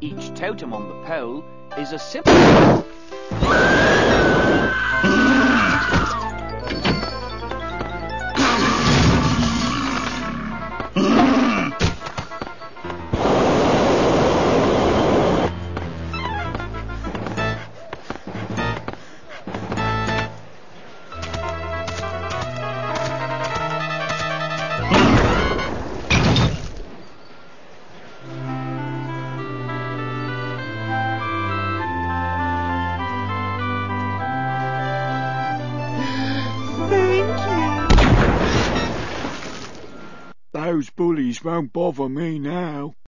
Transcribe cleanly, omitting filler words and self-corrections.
Each totem on the pole is a symbol. Those bullies won't bother me now.